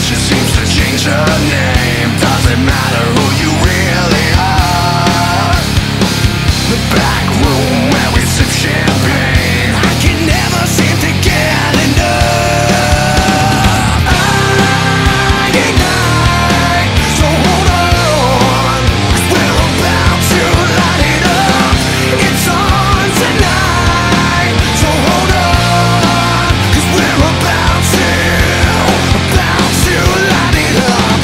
She seems to change her name. Doesn't matter who you really are. The back room where we sip champagne. I can never seem to get enough. I ignite, so hold on, 'cause we're about to light it up. It's on tonight, so hold on, 'cause we're about to light it up.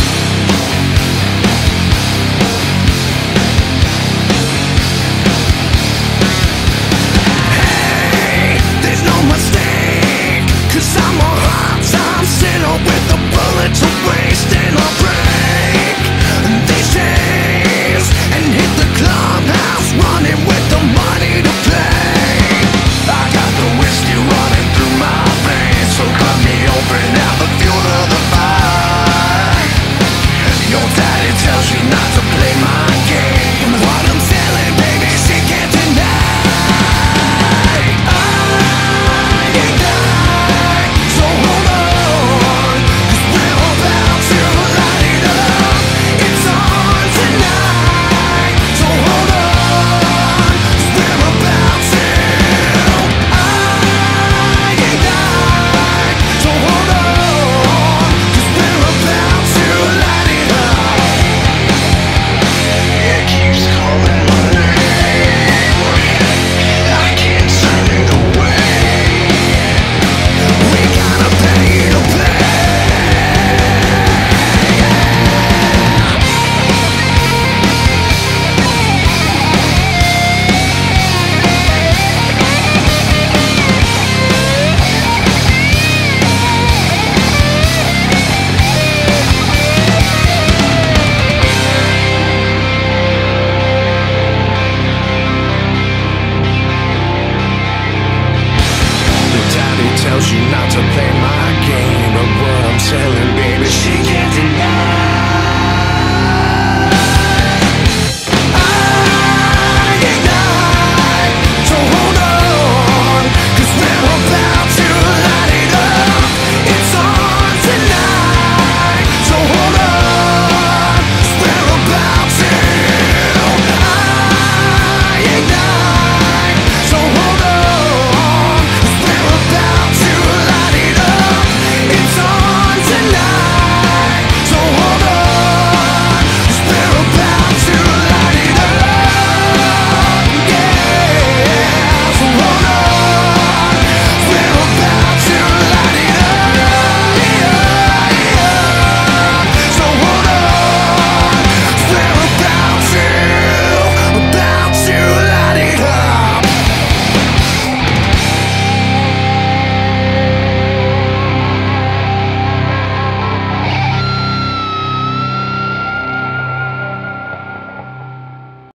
Hey, there's no mistake, 'cause I'm a hard time sinner with a bullet to waste and a break these chains and hit the clubhouse running with the money to pay. I got the whiskey running through my veins, so cut me open, have the fuel of the fire. Your daddy tells you not to play my game. What I'm selling, baby, she can't deny. I ignite, so hold on, 'cause we're about to light it up. It's on tonight, so hold on, 'cause we're about to. I ignite, so hold on, 'cause we're about to light it up. It keeps calling my name. I can't turn it away. We gotta pay to play. Your daddy tells you not to play my game, but what I'm selling, baby, she can't deny.